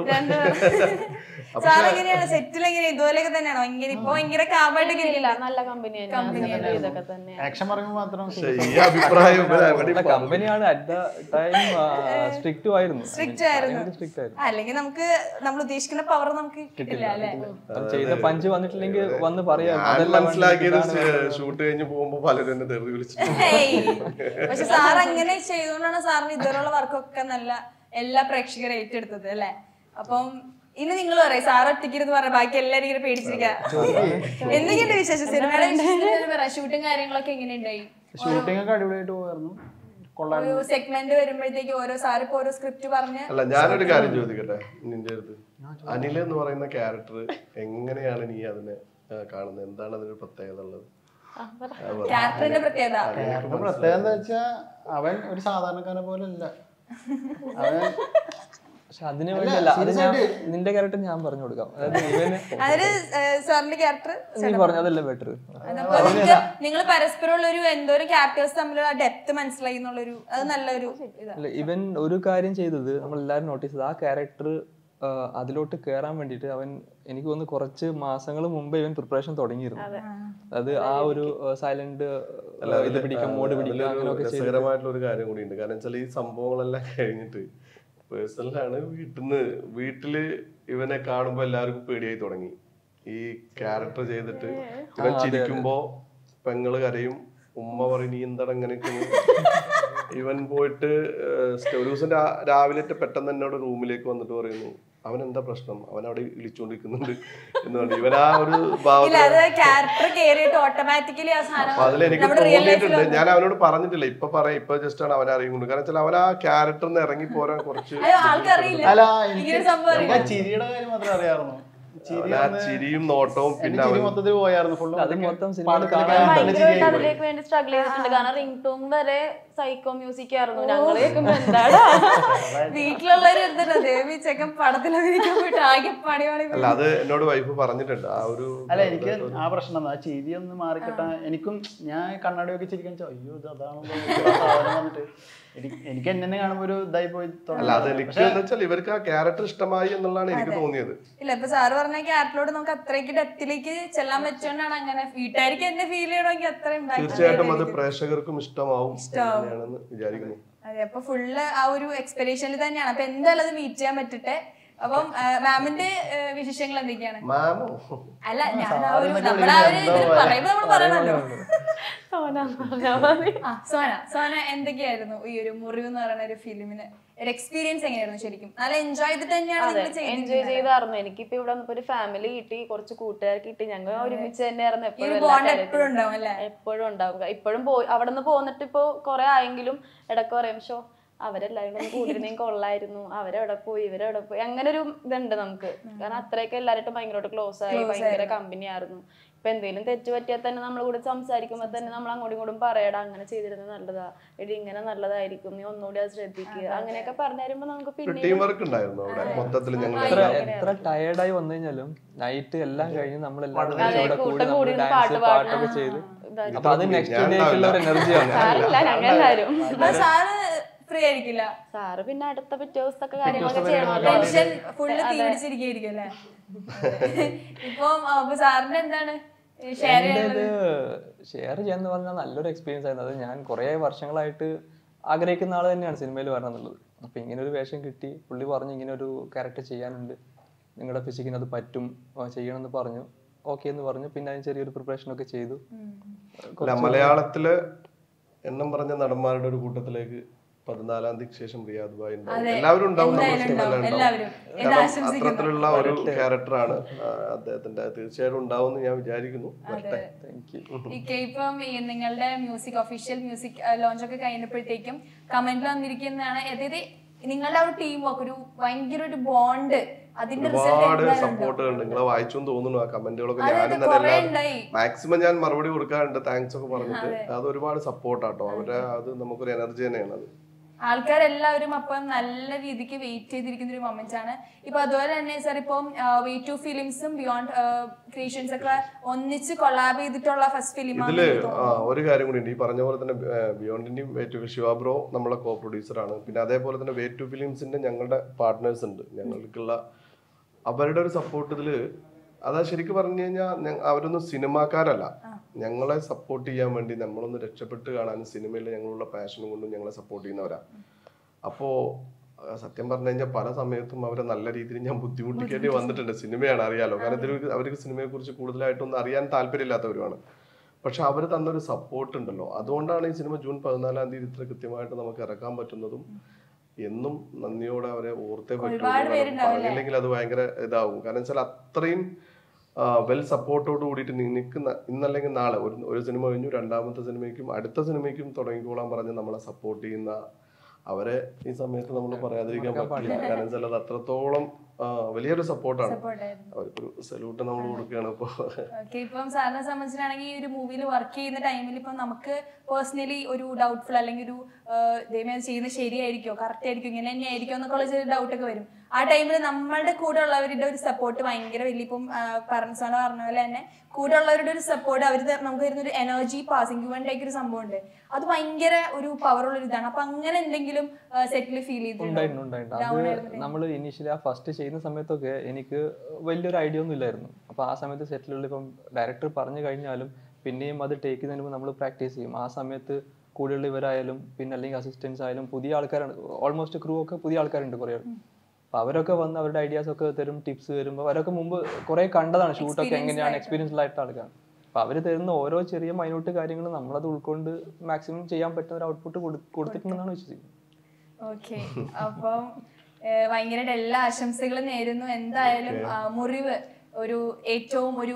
നല്ല ഈ അഭിപ്രായം കമ്പനിയാണ് സ്ട്രിക്റ്റ് ആയിരുന്നു. അല്ലെങ്കിൽ നമുക്ക് നമ്മൾ ഉദ്ദേശിക്കുന്ന പവർ നമുക്ക് കിട്ടില്ല അല്ലെ. ചെയ്ത പഞ്ച് വന്നിട്ടില്ലെങ്കിൽ വന്ന് പറയാം. മനസ്സിലാക്കിയത് ഷൂട്ട് കഴിഞ്ഞ് പോകുമ്പോ പലരും എന്നെ തെറി വിളിച്ചിട്ടുണ്ട്. പക്ഷെ സാർ അങ്ങനെ ചെയ്തുകൊണ്ടാണ് സാറിന് ഇതുവരെയുള്ള വർക്കൊക്കെ നല്ല എല്ലാ പ്രേക്ഷകരെ ഏറ്റെടുത്തത് അല്ലെ. അപ്പം ഇനി നിങ്ങൾ പറയാം സാർ ഒറ്റയ്ക്കിരുന്ന് പറയാം, ബാക്കി എല്ലാരും ഇങ്ങനെ പേടിച്ചിരിക്കാം. എന്തൊക്കെയുണ്ട് വിശേഷം? സിനിമയുടെ ഷൂട്ടും കാര്യങ്ങളൊക്കെ എങ്ങനെയുണ്ടായി? ഷൂട്ടിംഗ് ഒക്കെ അടിപൊളിയായിട്ട് പോയിരുന്നു. ഒരു സെഗ്മെന്റ് വരുമ്പോഴത്തേക്ക് ഓരോ സാർ ഇപ്പൊ ഓരോ സ്ക്രിപ്റ്റ് പറഞ്ഞ്. അല്ല ഞാനൊരു കാര്യം ചോദിക്കട്ടെ നിന്റെ അടുത്ത്, അനിൽ എന്ന് പറയുന്ന ക്യാരക്ടർ എങ്ങനെയാണ് നീ അതിനെ കാണുന്നത്? എന്താണ് അതിനൊരു പ്രത്യേകത ഉള്ളത്? ക്യാരക്ടറിന്റെ പ്രത്യേകത എന്താ വെച്ചാ അവൻ ഒരു സാധാരണക്കാരനെ പോലെ അല്ല. പക്ഷെ അതിന് വേണ്ടിയല്ല, നിന്റെ ക്യാരക്ടർ ഞാൻ പറഞ്ഞു കൊടുക്കാം. സാറിന്റെ ക്യാരക്ടർ പറഞ്ഞു അതല്ലേ ബെറ്റർ. നിങ്ങൾ പരസ്പരം ഉള്ള ഒരു എന്തോരം ക്യാരക്ടേഴ്സ് തമ്മിലുള്ള ഡെപ്ത് മനസ്സിലായി എന്നുള്ളൊരു അത് നല്ലൊരു ഇതാണ്. ഇവൻ ഒരു കാര്യം ചെയ്തത് നമ്മൾ എല്ലാവരും നോട്ടീസ് ചെയ്ത്, ആ ക്യാരക്ടർ അതിലോട്ട് കയറാൻ വേണ്ടിയിട്ട് അവൻ എനിക്ക് തോന്നുന്നു കുറച്ച് മാസങ്ങൾ മുമ്പ് ഇവൻ പ്രിപ്പറേഷൻ തുടങ്ങിയിരുന്നു. അത് ആ ഒരു സൈലന്റ് ഇത് പിടിക്കാം, മോഡ് പിടിക്കാം, അങ്ങനെയൊക്കെ രസകരമായിട്ടുള്ള ഒരു കാര്യം കൂടി ഉണ്ട്. കാരണം വെച്ചാൽ ഈ സംഭവങ്ങളെല്ലാം കഴിഞ്ഞിട്ട് പേഴ്സണലാണ് വീട്ടില് ഇവനെ കാണുമ്പോ എല്ലാവർക്കും പേടിയായി തുടങ്ങി. ഈ ക്യാരക്ടർ ചെയ്തിട്ട് ഇവൻ ചിരിക്കുമ്പോ പെങ്ങള് കരയും, ഉമ്മ പറയും നീ എന്താണ് അങ്ങനെയൊക്കെ. ഇവൻ പോയിട്ട് ഒരു ദിവസം രാവിലെ പെട്ടെന്ന് എന്നോട് റൂമിലേക്ക് വന്നിട്ട് പറയുന്നു അവൻ എന്താ പ്രശ്നം, അവൻ അവിടെ വിളിച്ചോണ്ടിരിക്കുന്നുണ്ട് എന്ന് പറഞ്ഞു. ഇവൻ ആ ഒരു അപ്പൊ അതിലെനിക്ക് തോന്നിയിട്ടുണ്ട്. ഞാൻ അവനോട് പറഞ്ഞിട്ടില്ല, ഇപ്പൊ പറയാം, ഇപ്പൊ ജസ്റ്റ് ആണ് അവനെ അറിയുന്നുണ്ട്. കാരണം വെച്ചാൽ അവൻ ആ ക്യാരക്ടറിന് ഇറങ്ങി പോരാൻ കുറച്ച് ചിരിയുടെ കാര്യം മാത്രമേ അറിയാറുള്ളൂ. ചിരിയും നോട്ടവും പിന്നെ മൊത്തത്തിൽ പോയായിരുന്നു. അതിലേക്ക് വേണ്ടി സ്ട്രഗിൾ ചെയ്തിട്ടുണ്ട്. കാരണം റിംഗ് ടോൺ വരെ സൈക്കോ മ്യൂസിക് ആയിരുന്നു. ഞങ്ങൾ കേൾക്കുമ്പോ എന്താടാ വീട്ടിലുള്ളവര് എന്താ ദേവി ചെക്കൻ പടത്തിൽ അഭിനയിക്കാൻ പോയിട്ട് ആകെ പണി അല്ല അത് എന്നോട് വൈഫ് പറഞ്ഞിട്ടുണ്ട് ആ ഒരു അല്ല എനിക്ക് ആ പ്രശ്നം ആ ചിരി ഒന്ന് മാറിക്കിട്ടാൻ എനിക്കും ഞാൻ കണ്ണാടി ഒക്കെ ചിരിക്കാൻ അയ്യോ ഇത് അതാണല്ലോ വന്നിട്ട് എനിക്ക് എന്നെ കാണുമ്പോ ഒരു ഇതായി പോയി. അല്ല അത് എനിക്ക് എന്ന് വെച്ചാൽ ഇവർക്ക് ആ ക്യാരക്ടർ ഇഷ്ടമായി എന്നുള്ളതാണ് എനിക്ക് തോന്നിയത്. ഇല്ല ഇപ്പൊ സാറ് പറഞ്ഞ ക്യാരക്ടറിലോട് നമുക്ക് അത്രയ്ക്ക് ഡെപ്തിലേക്ക് ചെല്ലാൻ പറ്റുകൊണ്ടാണ് അങ്ങനെ. വീട്ടുകാർക്ക് എന്നെ ഫീൽ ചെയ്യണമെങ്കിൽ അത്രയും തീർച്ചയായിട്ടും അത് പ്രേക്ഷകർക്കും ഇഷ്ടമാവും തന്നെയാണെന്ന് വിചാരിക്കുന്നു. അതെ അപ്പൊ ഫുള്ള് ആ ഒരു എക്സ്പെക്ടേഷനിൽ തന്നെയാണ്. അപ്പൊ എന്തായാലും അത് മീറ്റ് ചെയ്യാൻ പറ്റട്ടെ. അപ്പം മാമിന്റെ വിശേഷങ്ങൾ എന്തൊക്കെയാണ്? അല്ല ഞാൻ നമ്മളെ ആ ഒരു പറയുമ്പോ നമ്മൾ പറയണല്ലോ. സോന എന്തൊക്കെയായിരുന്നു ഈ ഒരു മുറിവ് എന്ന് പറയുന്ന ഒരു ഫിലിമിന് ഒരു എക്സ്പീരിയൻസ് എങ്ങനെയായിരുന്നു? ശരിക്കും നല്ല എൻജോയ് ചെയ്തിട്ട് തന്നെയാണ് എൻജോയ് ചെയ്തായിരുന്നു. എനിക്കിപ്പോ ഇവിടെ വന്നപ്പോ ഒരു ഫാമിലി കിട്ടി, കുറച്ച് കൂട്ടുകാർ കിട്ടി, ഞങ്ങൾ ഒരുമിച്ച് തന്നെയായിരുന്നു എപ്പോഴും ഉണ്ടാവും. ഇപ്പോഴും അവിടെ നിന്ന് പോന്നിട്ട് ഇപ്പൊ കുറെ ആയെങ്കിലും ഇടയ്ക്ക് പറയും ഷോ അവരെല്ലാവരും ഒന്ന് കൂടിയിരുന്നെങ്കിൽ കൊള്ളായിരുന്നു, അവരെവിടെ പോയി ഇവരെവിടെ പോയി, അങ്ങനെ ഒരു ഇതുണ്ട് നമുക്ക്. കാരണം അത്രയൊക്കെ എല്ലാവരും ഭയങ്കരമായിട്ട് ക്ലോസ് ആയി, ഭയങ്കര കമ്പനി ആയിരുന്നു. ഇപ്പൊ എന്തെങ്കിലും തെറ്റ് പറ്റിയാൽ തന്നെ നമ്മൾ കൂടെ സംസാരിക്കുമ്പോ തന്നെ നമ്മൾ അങ്ങോട്ടും ഇങ്ങോട്ടും പറയടാ അങ്ങനെ ചെയ്തിരുന്നത് നല്ലതാ, എടി ഇങ്ങനെ നല്ലതായിരിക്കും, നീ ഒന്നുകൂടി അത് ശ്രദ്ധിക്കുക, അങ്ങനെയൊക്കെ പറഞ്ഞു തരുമ്പോ നമുക്ക് പിന്നെ എത്ര ടയേർഡായി വന്നു കഴിഞ്ഞാലും നൈറ്റ് എല്ലാം കഴിഞ്ഞ് നമ്മളെല്ലാവരും കൂടി പാട്ടൊക്കെ ചെയ്ത് അപ്പൊ അത് നെക്സ്റ്റ് ഡേക്കുള്ള ഒരു എനർജിയാണ്. ഫ്രീ ആയിരിക്കില്ല സാറ്, പിന്നെ അടുത്ത പിറ്റേ ദിവസത്തെ കാര്യങ്ങളൊക്കെ ചെയ്യണം. ഇപ്പൊ സാറിന്റെ എന്താണ് ഷെയർ ചെയ്യാന്ന് പറഞ്ഞാൽ നല്ലൊരു എക്സ്പീരിയൻസ് ആയിരുന്നു. അത് ഞാൻ കുറെ വർഷങ്ങളായിട്ട് ആഗ്രഹിക്കുന്ന ആള് തന്നെയാണ് സിനിമയിൽ വരണം എന്നുള്ളത്. അപ്പൊ ഇങ്ങനെ ഒരു വേഷം കിട്ടി, പുള്ളി പറഞ്ഞു ഇങ്ങനെ ഒരു ക്യാരക്ടർ ചെയ്യാനുണ്ട്, നിങ്ങളുടെ ഫിസിക്കിന് അത് പറ്റും, ചെയ്യണമെന്ന് പറഞ്ഞു. ഓക്കെ എന്ന് പറഞ്ഞു. പിന്നെ അതിന് ചെറിയൊരു പ്രിപ്പറേഷൻ ഒക്കെ ചെയ്തു. മലയാളത്തില് എണ്ണം പറഞ്ഞ നടന്മാരുടെ ഒരു കൂട്ടത്തിലേക്ക് 14-ാം തീയതിക്ക് ശേഷം റിയാദ് ഭായ് ഉണ്ടാവും. എല്ലാവരും ഉണ്ടാവും, അത്തരത്തിലുള്ള ഒരു ക്യാരക്ടറാണ് അദ്ദേഹത്തിന്റെ. തീർച്ചയായിട്ടും ഉണ്ടാവും എന്ന് ഞാൻ വിചാരിക്കുന്നു. ഇപ്പം നിങ്ങളുടെ മ്യൂസിക് ഒഫീഷ്യൽ മ്യൂസിക് ലോഞ്ച് ഒക്കെ കഴിഞ്ഞപ്പോഴത്തേക്കും കമന്റിൽ വന്നിരിക്കുന്നതാണ്, അതായത് നിങ്ങളുടെ ഒരു ടീം വർക്ക് ഒരു ഭയങ്കര ഒരു ബോണ്ട്, ഒരുപാട് സപ്പോർട്ടുകൾ നിങ്ങളെ വായിച്ചു തോന്നുന്നു. ആ കമന്റുകളൊക്കെ ഞാനും തന്നെ മാക്സിമം ഞാൻ മറുപടി കൊടുക്കാറുണ്ട്, താങ്ക്സ് ഒക്കെ പറഞ്ഞിട്ട്. അത് ഒരുപാട് സപ്പോർട്ടാട്ടോ അവരെ. അത് നമുക്കൊരു എനർജി തന്നെയാണ്. അത് ആൾക്കാരെല്ലാവരും അപ്പം നല്ല രീതിക്ക് വെയിറ്റ് ചെയ്തിരിക്കുന്ന ഒരു മൊമെന്റ് ആണ്. ഇപ്പൊ അതുപോലെ തന്നെ സാർ ഇപ്പം V2 ഫിലിംസും ബിയോണ്ട് ക്രിയേഷൻസ് ഒക്കെ ഒന്നിച്ച് കൊളാബ് ചെയ്തിട്ടുള്ള ഫസ്റ്റ് ഫിലിം. ഇതില് ഒരു കാര്യം കൂടി ഉണ്ട്. ഈ പറഞ്ഞ പോലെ തന്നെ ബിയോണ്ടിന്റെയും V2 ശിവ ബ്രോ നമ്മളെ കോ പ്രൊഡ്യൂസർ ആണ്. പിന്നെ അതേപോലെ തന്നെ V2 ഫിലിംസിന്റെ ഞങ്ങളുടെ പാർട്ട്നേഴ്സ് ഉണ്ട്. ഞങ്ങൾക്കുള്ള അവരുടെ ഒരു സപ്പോർട്ട് ഇതില് അതാ ശരിക്കും പറഞ്ഞു കഴിഞ്ഞാൽ അവരൊന്നും സിനിമാക്കാരല്ല, ഞങ്ങളെ സപ്പോർട്ട് ചെയ്യാൻ വേണ്ടി നമ്മളൊന്ന് രക്ഷപ്പെട്ട് കാണാനും സിനിമയിൽ ഞങ്ങളുള്ള പാഷനും കൊണ്ടും ഞങ്ങളെ സപ്പോർട്ട് ചെയ്യുന്നവരാ. അപ്പോ സത്യം പറഞ്ഞു കഴിഞ്ഞാൽ പല സമയത്തും അവരെ നല്ല രീതിയിൽ ഞാൻ ബുദ്ധിമുട്ടിക്കേണ്ടി വന്നിട്ടുണ്ട്. സിനിമയാണ് അറിയാലോ, കാരണം അവർക്ക് സിനിമയെ കുറിച്ച് കൂടുതലായിട്ടൊന്നും അറിയാൻ താല്പര്യമില്ലാത്തവരുമാണ്. പക്ഷെ അവർ തന്നൊരു സപ്പോർട്ട് ഉണ്ടല്ലോ, അതുകൊണ്ടാണ് ഈ സിനിമ ജൂൺ 14-ാം തീയതി ഇത്ര കൃത്യമായിട്ട് നമുക്ക് ഇറക്കാൻ പറ്റുന്നതും. എന്നും നന്ദിയോടെ അവരെ ഓർത്തേ പറ്റുള്ളൂ. പറഞ്ഞില്ലെങ്കിൽ അത് ഭയങ്കര ഇതാവും. കാരണം വെച്ചാൽ അത്രയും വെൽ സപ്പോർട്ടോട് കൂടിയിട്ട് നിനക്ക് ഇന്നല്ലെങ്കിൽ നാളെ ഒരു സിനിമ കഴിഞ്ഞു, രണ്ടാമത്തെ സിനിമയ്ക്കും അടുത്ത സിനിമയ്ക്കും തുടങ്ങിക്കോളാൻ പറഞ്ഞ് നമ്മളെ സപ്പോർട്ട് ചെയ്യുന്ന അവരെ ഈ സമയത്ത് നമ്മൾ പറയാതിരിക്കാൻ പറ്റില്ല. കാരണം വെച്ചാൽ അത് അത്രത്തോളം വലിയൊരു സപ്പോർട്ടാണ്. അവർക്കൊരു സല്യൂട്ട് നമ്മൾ കൊടുക്കുകയാണ്. ഇപ്പം സാറിനെ സംബന്ധിച്ചിട്ടാണെങ്കിൽ ഈ ഒരു മൂവിയിൽ വർക്ക് ചെയ്യുന്ന ടൈമിൽ ഇപ്പം നമുക്ക് പേഴ്സണലി ഒരു ഡൗട്ട്ഫുൾ അല്ലെങ്കിൽ ഒരു ദൈവം ചെയ്യുന്നത് ശരിയായിരിക്കോ, കറക്റ്റ് ആയിരിക്കും, ഇങ്ങനെ തന്നെ ആയിരിക്കും എന്നൊക്കെ ഉള്ള ചെറിയ ഡൗട്ടൊക്കെ വരും. ആ ടൈമിൽ നമ്മളുടെ കൂടെ ഉള്ളവരുടെ ഒരു സപ്പോർട്ട് ഭയങ്കര വലിയ, ഇപ്പം പറഞ്ഞ പോലെ തന്നെ കൂടെ ഉള്ളവരുടെ ഒരു സപ്പോർട്ട് അവർ നമുക്ക് തരുന്ന ഒരു എനർജി പാസിംഗ് ഇവന്റേക്ക് ഒരു സംഭവം ഉണ്ട്. അത് ഭയങ്കര ഒരു പവറുള്ള ഒരു ഇതാണ്. അപ്പൊ അങ്ങനെ എന്തെങ്കിലും സെറ്റിൽ ഫീൽ ചെയ്തിട്ടുണ്ടായിരുന്നു? നമ്മൾ ഇനീഷ്യലി ആ ഫസ്റ്റ് ചെയ്യുന്ന സമയത്തൊക്കെ എനിക്ക് വലിയൊരു ഐഡിയ ഒന്നും ഇല്ലായിരുന്നു. അപ്പൊ ആ സമയത്ത് സെറ്റിലുള്ള ഇപ്പം ഡയറക്ടർ പറഞ്ഞു കഴിഞ്ഞാലും പിന്നെയും അത് ടേക്ക് ചെയ്യുന്നതിന് മുമ്പ് നമ്മൾ പ്രാക്ടീസ് ചെയ്യും. ആ സമയത്ത് കൂടെയുള്ള ഇവരായാലും പിന്നെ അല്ലെങ്കിൽ അസിസ്റ്റൻസ് ആയാലും പുതിയ ആൾക്കാരാണ്, ഓൾമോസ്റ്റ് ക്രൂ ഒക്കെ പുതിയ ആൾക്കാരുണ്ട് കുറേ. അപ്പൊ അവരൊക്കെ വന്ന് അവരുടെ ഐഡിയാസ് ഒക്കെ തരും, ടിപ്സ് തരുമ്പോൾ അവരൊക്കെ മുമ്പ് കുറെ കണ്ടതാണ് ഷൂട്ടൊക്കെ എങ്ങനെയാണ്, എക്സ്പീരിയൻസ്ഡ് ആയിട്ട് ആൾക്കാണ്. അപ്പൊ അവര് തരുന്ന ഓരോ ചെറിയ മൈന്യൂട്ട് കാര്യങ്ങളും നമ്മളത് ഉൾക്കൊണ്ട് മാക്സിമം ചെയ്യാൻ പറ്റുന്ന ഒരു ഔട്ട്പുട്ട് കൊടുത്തിട്ടുണ്ടെന്നാണ് വിശ്വസിക്കുന്നത്. ഓക്കെ, അപ്പം ഭയങ്കരമായിട്ട് എല്ലാ ആശംസകളും നേരുന്നു. എന്തായാലും മുറിവ് ഒരു ഏറ്റവും ഒരു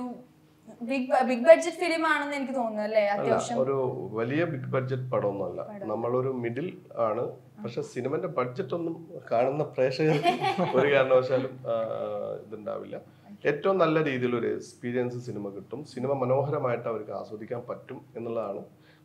ബിഗ് ബഡ്ജറ്റ് ഫിലിം ആണെന്ന് എനിക്ക് തോന്നുന്നു അല്ലേ? അത്യാവശ്യം ഒരു വലിയ ബിഗ് ബഡ്ജറ്റ് പടമൊന്നുമല്ല, നമ്മളൊരു മിഡിൽ ആണ്. പക്ഷെ സിനിമന്റെ ബഡ്ജറ്റ് ഒന്നും കാണുന്ന പ്രേക്ഷകർക്ക് ഒരു കാരണവശാലും ഇതുണ്ടാവില്ല. ഏറ്റവും നല്ല രീതിയിൽ ഒരു എക്സ്പീരിയൻസ് സിനിമ കിട്ടും. സിനിമ മനോഹരമായിട്ട് അവർക്ക് ആസ്വദിക്കാൻ പറ്റും എന്നുള്ളതാണ്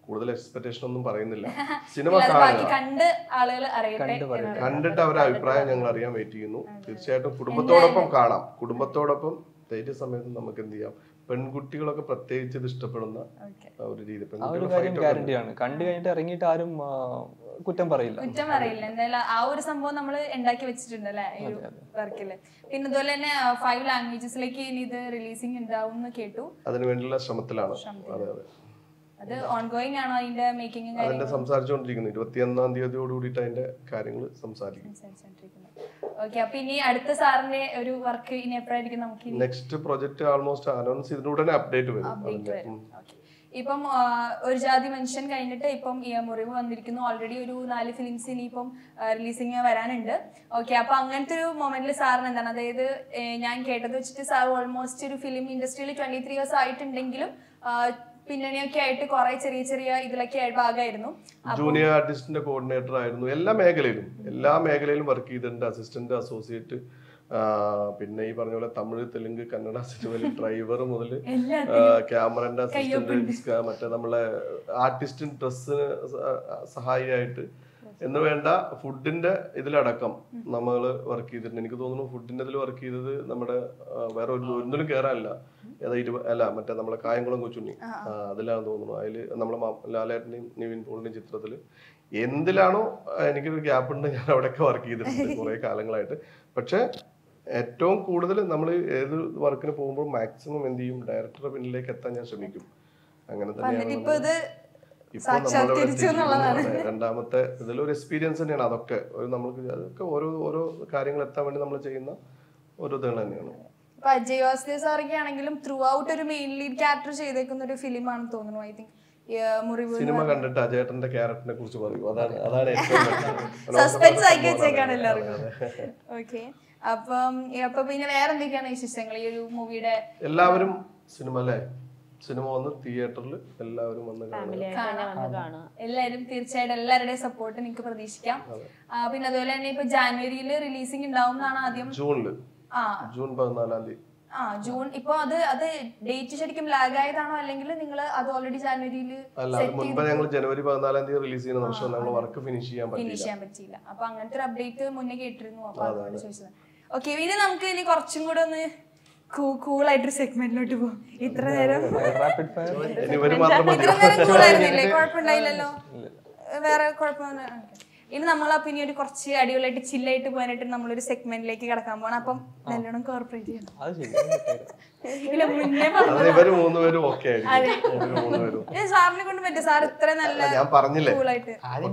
കൂടുതൽ എക്സ്പെക്ടേഷൻ ഒന്നും പറയുന്നില്ല. സിനിമ ബാക്കി കണ്ട് ആളുകൾ അറിയട്ടെ, കണ്ടിട്ട് അവരുടെ അഭിപ്രായം ഞങ്ങൾ അറിയാൻ വെയിറ്റ് ചെയ്യുന്നു. തീർച്ചയായിട്ടും കുടുംബത്തോടൊപ്പം കാണാം. കുടുംബത്തോടൊപ്പം ധൈര്യ സമയത്ത് നമുക്ക് എന്ത് ചെയ്യാം, പെൺകുട്ടികളൊക്കെ പ്രത്യേകിച്ച് ഇത് ഇഷ്ടപ്പെടുന്ന ഒരു രീതി. ആ ഒരു കാര്യം ഗ്യാരണ്ടിയാണ്. കണ്ടു കഴിഞ്ഞിട്ട് ഇറങ്ങിയിട്ട് ആരും കുറ്റം പറയില്ല. എന്തായാലും ആ ഒരു സംഭവം നമ്മൾ ഉണ്ടാക്കി വെച്ചിട്ടുണ്ട് അല്ലെ ഈ ഒരു വർക്കില്. പിന്നെ അതുപോലെ തന്നെ 5 ലാംഗ്വേജസിലേക്ക് ഇനി ഇത് റിലീസിംഗ് ഉണ്ടാവും എന്ന് കേട്ടു. അതിനു വേണ്ടിയുള്ള ശ്രമത്തിലാണ്. അതെ അതെ, അത് ഓൺഗോയിങ് ആണോ അതിന്റെ മേക്കിംഗ്? അതിന്റെ സംസാരിച്ചുകൊണ്ടിരിക്കുന്നു. 21-ാം തീയതിയോട് കൂടിയിട്ട് അതിന്റെ കാര്യങ്ങൾ സംസാരിക്കും. ഓക്കെ, അപ്പൊ ഇനി അടുത്ത സാറിന്റെ ഒരു വർക്ക് ഇനി എപ്പോഴായിരിക്കും നമുക്ക്? നെക്സ്റ്റ് പ്രൊജക്ട് ആൾമോസ്റ്റ് അനൗൺസ് ചെയ്തിട്ടുടനെ അപ്ഡേറ്റ് വരും. ഇപ്പം ഒരു ജാതി മനുഷ്യൻ കഴിഞ്ഞിട്ട് ഇപ്പം ഈ മുറിവ് വന്നിരിക്കുന്നു. ഓൾറെഡി ഒരു 4 ഫിലിംസ് ഇനിയിപ്പം റിലീസിങ് വരാനുണ്ട്. ഓക്കെ, അപ്പൊ അങ്ങനത്തെ ഒരു മൊമെന്റിൽ സാറിന് എന്താണ്, അതായത് ഞാൻ കേട്ടത് വെച്ചിട്ട് സാർ ഓൾമോസ്റ്റ് ഒരു ഫിലിം ഇൻഡസ്ട്രിയിൽ 23 years ആയിട്ടുണ്ടെങ്കിലും പിന്നണിയൊക്കെ ആയിട്ട് കുറെ ചെറിയ ചെറിയ ഇതിലൊക്കെ ഭാഗമായിരുന്നു. ജൂനിയർ ആർട്ടിസ്റ്റിന്റെ കോർഡിനേറ്റർ ആയിരുന്നു. എല്ലാ മേഖലയിലും വർക്ക് ചെയ്തിട്ടുണ്ട്. അസിസ്റ്റന്റ്, അസോസിയേറ്റ്, പിന്നെ ഈ പറഞ്ഞ പോലെ തമിഴ്, തെലുങ്ക്, കന്നഡ സിനിമയിൽ ഡ്രൈവർ മുതൽ ക്യാമറന്റെ അസിസ്റ്റന്റ്, മറ്റേ നമ്മളെ ആർട്ടിസ്റ്റിന് ഡ്രസ്സിന് സഹായിയായിട്ട് എന്ന് വേണ്ട ഫുഡിന്റെ ഇതിലടക്കം നമ്മൾ വർക്ക് ചെയ്തിട്ടുണ്ട്. എനിക്ക് തോന്നുന്നു ഫുഡിന്റെ ഇതിൽ വർക്ക് ചെയ്തത് നമ്മുടെ വേറെ ഒന്നിലും കയറാനില്ല. അല്ല മറ്റേ നമ്മളെ കായംകുളം കൊച്ചുണ്ണി, അതിലാണ് തോന്നുന്നു. അതില് നമ്മളെ ലാലേട്ടന്റെയും നിവിൻ പോളിന്റെയും ചിത്രത്തില് എന്തിലാണോ എനിക്കൊരു ഗ്യാപ്പ് ഉണ്ട്, ഞാൻ അവിടെയൊക്കെ വർക്ക് ചെയ്തിട്ടുണ്ട് കുറെ കാലങ്ങളായിട്ട്. പക്ഷെ ഏറ്റവും കൂടുതൽ നമ്മൾ ഏത് വർക്കിന് പോകുമ്പോൾ മാക്സിമം എന്ത് ചെയ്യും, ഡയറക്ടറുടെ പിന്നിലേക്ക് എത്താൻ ഞാൻ ശ്രമിക്കും. അങ്ങനെ തന്നെയാണ് രണ്ടാമത്തെ ഇതിലൊരു എക്സ്പീരിയൻസ് തന്നെയാണ്. അതൊക്കെ ഓരോ കാര്യങ്ങൾ എത്താൻ വേണ്ടി നമ്മൾ ചെയ്യുന്ന ഓരോ ഇതുകൾ തന്നെയാണ്. അജയ് വാസുദേവ് സാറൊക്കെ ആണെങ്കിലും ത്രൂ ഔട്ട് ഒരു മെയിൻ ലീഡ് ക്യാരക്ടർ ചെയ്തേക്കുന്ന ഒരു ഫിലിം ആണെന്ന് തോന്നുന്നു. ഐ തിങ്ക് സിനിമ കണ്ടിട്ട് അജയേട്ടന്റെ ക്യാരക്ടറിനെ കുറിച്ച് പറയൂ. അതാണ് സസ്പെൻസ് ആക്കി വെച്ചേക്കാണ് എല്ലാവർക്കും. ഓക്കെ, അപ്പൊ പിന്നെ വേറെ എന്തൊക്കെയാണ് വിശേഷങ്ങൾ ഈ ഒരു മൂവിയുടെ? എല്ലാവരും സിനിമ വന്ന് തിയേറ്ററിൽ എല്ലാവരും വന്ന് കാണാം. എല്ലാവരും തീർച്ചയായിട്ടും എല്ലാവരുടെയും സപ്പോർട്ട് നിങ്ങൾക്ക് പ്രതീക്ഷിക്കാം. പിന്നെ അതുപോലെ തന്നെ ഇപ്പൊ ജാനുവരിയിൽ റിലീസിംഗ് ഉണ്ടാവും എന്നാണ് ആദ്യം. ജൂൺ 14-ാം തീയതി. ജൂൺ. ഇപ്പൊ അത് ഡേറ്റ് ശരിക്കും ലാഗ് ആയതാണോ, അല്ലെങ്കിൽ നിങ്ങൾ അത് ഓൾറെഡി ജാനുവരിയിൽ? അല്ല, മുൻപ് ഞങ്ങൾ ജനുവരി 14-ാം തീയതി റിലീസ് ചെയ്യുന്ന, പക്ഷേ ഞങ്ങൾ വർക്ക് ഫിനിഷ് ചെയ്യാൻ പറ്റിയില്ല. അപ്പൊ അങ്ങനത്തെ ഒരു അപ്ഡേറ്റ് മുന്നേ കേട്ടിരുന്നു. അപ്പൊ അതുകൊണ്ട് ചോദിച്ചത്. ഓക്കെ, ഇനി നമുക്ക് ഇനി കുറച്ചും കൂടെ ഒന്ന് കൂളായിട്ടൊരു സെഗ്മെന്റിലോട്ട് പോകും. ഇത്ര നേരം കൂളായിരുന്നില്ലേ? കുഴപ്പമുണ്ടായില്ലല്ലോ, വേറെ കുഴപ്പമൊന്നും. ഇനി നമ്മൾ അപ്പൊ ഇനി ഒരു കുറച്ച് അടിപൊളിയായിട്ട് ചില്ലായിട്ട് പോകാനായിട്ട് നമ്മളൊരു സെഗ്മെന്റിലേക്ക് കിടക്കാൻ പോകണം. അപ്പം നല്ലോണം കോർപ്പറേറ്റ് ചെയ്യണം. മുന്നേ സാറിനെ കൊണ്ട് പറ്റും. സാർ ഇത്ര നല്ല കൂളായിട്ട്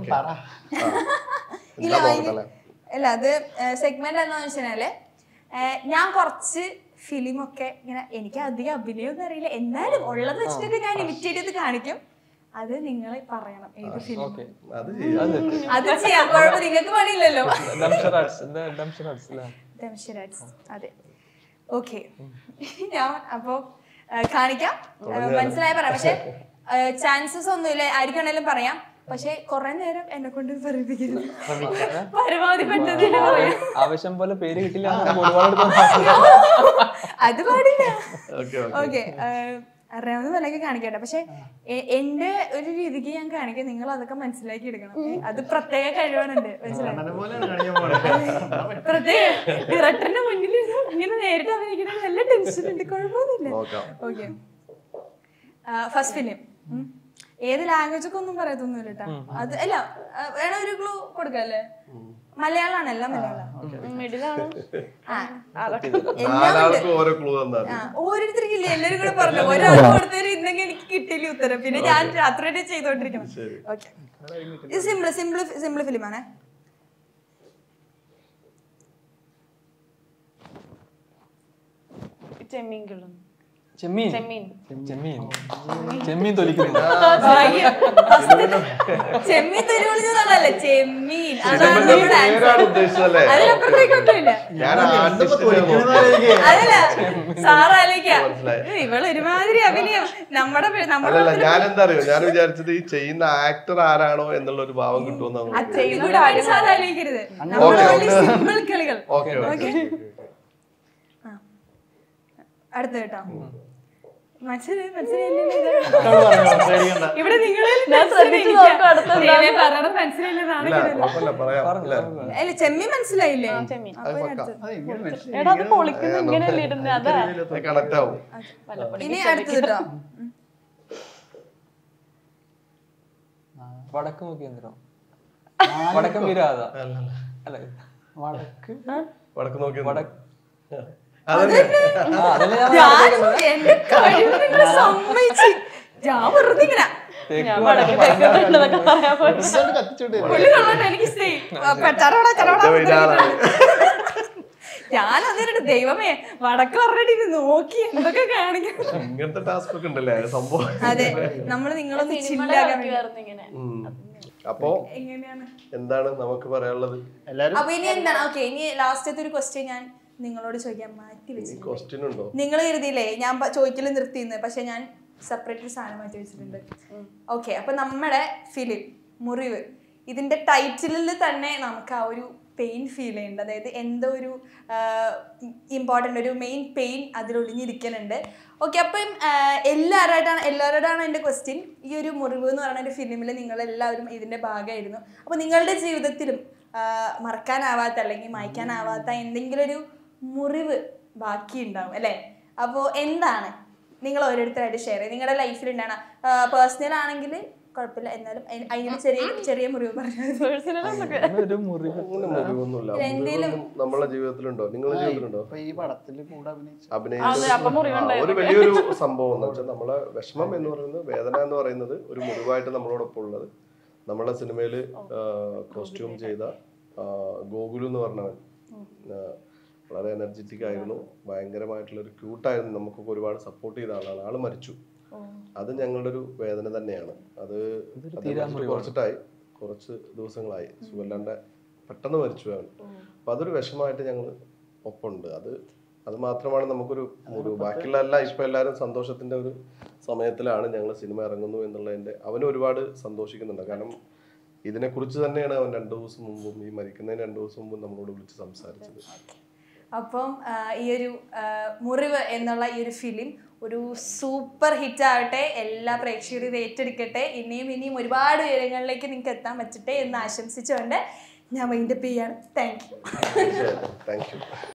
അല്ല. അത് സെഗ്മെന്റ് എന്താന്ന് വെച്ചാല് ഞാൻ കുറച്ച് ഫിലിമൊക്കെ ഇങ്ങനെ, എനിക്ക് അധികം അഭിനയമൊന്നും അറിയില്ല, എന്നാലും ഉള്ളത് വെച്ചിട്ടൊക്കെ ഞാൻ ഇമിറ്റേറ്റ് ചെയ്ത് കാണിക്കും. അത് നിങ്ങൾ പറയണം ഏത് ഫിലിം. അത് ചെയ്യാം, കുഴപ്പം നിങ്ങൾക്ക് പണിയില്ലല്ലോ. അതെ, ഓക്കെ. ഞാൻ അപ്പൊ കാണിക്കാം, മനസ്സിലായ പറയാം. പക്ഷെ ചാൻസസ് ഒന്നുമില്ല, ആർക്കാണേലും പറയാം. പക്ഷെ കൊറേ നേരം എന്നെ കൊണ്ട് പറയിപ്പിക്കരുത്, പരമാവധി പെട്ടെന്ന് പറയാം. ആവശ്യം പോലെ പേര് കിട്ടില്ല, അത് പാടില്ല. ഓക്കെ, അറിയാവുന്ന പോലെയൊക്കെ കാണിക്കട്ടെ. പക്ഷെ എന്റെ ഒരു രീതിക്ക് ഞാൻ കാണിക്കാം, നിങ്ങൾ അതൊക്കെ മനസ്സിലാക്കി എടുക്കണം. അത് പ്രത്യേക കഴിവാണുണ്ട്, മനസ്സിലായി? പ്രത്യേക ഡയറക്ടറിന്റെ മുന്നിൽ ഇങ്ങനെ നേരിട്ട് അഭിനയിക്കുന്ന നല്ല ടെൻഷൻ ഉണ്ട്. കുഴപ്പമൊന്നുമില്ല. ഓക്കെ, ഫസ്റ്റ് ഫിലിം ഏത് ലാംഗ്വേജ് ഒക്കെ ഒന്നും പറയത്തൊന്നുമില്ല കേട്ടോ. അത് അല്ല, വേണം ഒരു ക്ലൂ കൊടുക്കല്ലേ? മലയാളമാണ്, എല്ലാം മലയാളം. ഓരോരുത്തർക്കില്ല, എല്ലാരും കൂടെ പറഞ്ഞു. ഒരാൾ കൊടുത്തവര് ഇന്നെങ്കിൽ എനിക്ക് കിട്ടിയില്ല ഉത്തരം. പിന്നെ ഞാൻ രാത്രി ചെയ്തോണ്ടിരിക്കണം. ഓക്കെ, ഇത് സിമ്പിൾ ഫിലിമാണ്. ചെമ്മീൻ തൊലിക്കുന്നു. ചെമ്മീൻ തൊലിവിളിച്ചതല്ലേ, ചെമ്മീൻ. അതല്ല, സാറാലേക്കാ ഇവളൊരുമാതിരി അഭിനയം. ഞാനെന്താ അറിയോ, ഞാൻ വിചാരിച്ചത് ഈ ചെയ്യുന്ന ആക്ടർ ആരാണോ എന്നുള്ള ഒരു ഭാവം കിട്ടുമെന്നാണ്. സാറാലേക്കരുത്, സിമ്പിൾ കളികൾ. അടുത്ത കേട്ടോ, ഇവിടെ നിങ്ങൾ മനസ്സിലായില്ലെന്നാണ്. ഇല്ല കുഴപ്പമില്ല പറയാം അല്ലേ? അല്ല ചെമ്മീൻ മനസ്സിലായില്ലേ? ചെമ്മീൻ. അത് പക്ക. എടാ അത് പൊളിക്കുന്ന ഇങ്ങനെയല്ലേ ഇരുന്നത്, അതാ കണക്ട് ആവും. ഇനി അടുത്തത് കേട്ടോ. വടക്ക് കേന്ദ്രം വടക്കം വിരാത അല്ല വടക്ക് നോക്കി വടക്ക് അതന്നെ അതല്ലേ എന്റെ കഴിവ് നിങ്ങള് സമ്മതിച്ച്. ഞാൻ വെറുതെ ഇങ്ങനെ ഞാൻ വടക്ക് തെക്ക് ഉണ്ടെന്നൊക്കെ പറയാൻ പോയി. കത്തിച്ചോണ്ട് പുള്ളി കൊള്ളട്ടെ, എനിക്ക് ഞാൻ അതിന്റെ ദൈവമേ വടക്ക് പറഞ്ഞിട്ട് നോക്കി എന്തൊക്കെ കാണിക്കണം. ഇങ്ങനത്തെ ടാസ്ക് ഒക്കെ ഉണ്ടല്ലേ സംഭവം. അതെ, നമ്മള് നിങ്ങളൊന്ന് സിനിമയുടെ ചില്ലാകാൻ കളിക്കുമായിരുന്നു ഇങ്ങനെ. അപ്പോ എങ്ങനെയാണ്? എന്താണ് നമുക്ക് പറയാനുള്ളത്? എല്ലാരും അപ്പൊ ഇനി എന്താണ്? ഓക്കെ, ഇനി ലാസ്റ്റത്തെ ഒരു ക്വസ്റ്റ്യൻ ഞാൻ നിങ്ങളോട് ചോദിക്കാൻ മാറ്റി വെച്ചു. ക്വസ്റ്റ്യൻ ഉണ്ടോ? നിങ്ങൾ കരുതിയില്ലേ ഞാൻ ചോദിക്കല് നിർത്തിന്ന്, പക്ഷെ ഞാൻ സെപ്പറേറ്റ് ഒരു സാധനം മാറ്റി വെച്ചിട്ടുണ്ട്. ഓക്കെ, അപ്പൊ നമ്മുടെ ഫിലിം മുറിവ്, ഇതിന്റെ ടൈറ്റിലിൽ തന്നെ നമുക്ക് ആ ഒരു പെയിൻ ഫീൽ ചെയ്യുന്നുണ്ട്. അതായത് എന്തോ ഒരു ഇമ്പോർട്ടൻ്റ് ഒരു മെയിൻ പെയിൻ അതിലൊളിഞ്ഞിരിക്കുന്നുണ്ട്. ഓക്കെ, അപ്പം എല്ലാവരോടാണ് എൻ്റെ ക്വസ്റ്റ്യൻ. ഈ ഒരു മുറിവ് എന്ന് പറയുന്ന ഒരു ഫിലിമിൽ നിങ്ങളെല്ലാവരും ഇതിൻ്റെ ഭാഗമായിരുന്നു. അപ്പോൾ നിങ്ങളുടെ ജീവിതത്തിലും മറക്കാനാവാത്ത അല്ലെങ്കിൽ മായ്ക്കാനാവാത്ത എന്തെങ്കിലും ഒരു മുറിവ് ബാക്കിയുണ്ടാവും അല്ലേ? അപ്പോൾ എന്താണ് നിങ്ങൾ ഓരോരുത്തരായിട്ട് ഷെയർ ചെയ്യും. നിങ്ങളുടെ ലൈഫിൽ ഉണ്ടാണ് പേഴ്സണൽ ആണെങ്കിൽ കുഴപ്പമില്ല, എന്നാലും അതിന് ചെറിയ മുറിവ് പറഞ്ഞത്. ഒരു മുറിവ് അങ്ങനെ മുറിവൊന്നുമില്ല. മുറിവൊന്നും നമ്മളെ ജീവിതത്തിലുണ്ടോ? നിങ്ങളുടെ ജീവിതത്തിലുണ്ടോ? ഇപ്പൊ ഈ പടത്തില് കൂടെ അഭിനയിച്ചു അഭിനയിച്ച ഒരു വലിയൊരു സംഭവം എന്ന് വെച്ചാൽ നമ്മളെ വിഷമം എന്ന് പറയുന്നത്, വേദന എന്ന് പറയുന്നത് ഒരു മുറിവായിട്ട് നമ്മളോടൊപ്പം ഉള്ളത്. നമ്മളെ സിനിമയില് കോസ്റ്റ്യൂം ചെയ്ത ഗോകുലു എന്ന് പറഞ്ഞവൻ വളരെ എനർജറ്റിക് ആയിരുന്നു, ഭയങ്കരമായിട്ടുള്ളൊരു ക്യൂട്ടായിരുന്നു, നമുക്കൊക്കെ ഒരുപാട് സപ്പോർട്ട് ചെയ്ത ആളാണ്. ആള് മരിച്ചു. അത് ഞങ്ങളുടെ ഒരു വേദന തന്നെയാണ്. അത് കുറച്ച് ദിവസങ്ങളായി, സുഖല്ലാണ്ട് പെട്ടെന്ന് മരിച്ചു ആണ്. അപ്പൊ അതൊരു വിഷമമായിട്ട് ഞങ്ങൾ ഒപ്പമുണ്ട്. അത് മാത്രമാണ് നമുക്കൊരു ബാക്കിയുള്ള ഇപ്പൊ എല്ലാവരും സന്തോഷത്തിന്റെ ഒരു സമയത്തിലാണ് ഞങ്ങൾ സിനിമ ഇറങ്ങുന്നു എന്നുള്ളതിന്റെ അവന് ഒരുപാട് സന്തോഷിക്കുന്നുണ്ട്. കാരണം ഇതിനെക്കുറിച്ച് തന്നെയാണ് അവൻ 2 ദിവസം മുമ്പും, ഈ മരിക്കുന്നതിന് 2 ദിവസം മുമ്പും നമ്മളോട് വിളിച്ച് സംസാരിച്ചത്. അപ്പം ഈ ഒരു മുറിവ് എന്നുള്ള ഈ ഒരു ഫിലിം ഒരു സൂപ്പർ ഹിറ്റ് ആവട്ടെ, എല്ലാ പ്രേക്ഷകരും ഇത് ഏറ്റെടുക്കട്ടെ, ഇനിയും ഒരുപാട് ഉയരങ്ങളിലേക്ക് നിങ്ങൾക്ക് എത്താൻ പറ്റട്ടെ എന്ന് ആശംസിച്ചുകൊണ്ട് ഞാൻ വൈൻഡപ്പ് ചെയ്യാണ്. Thank U.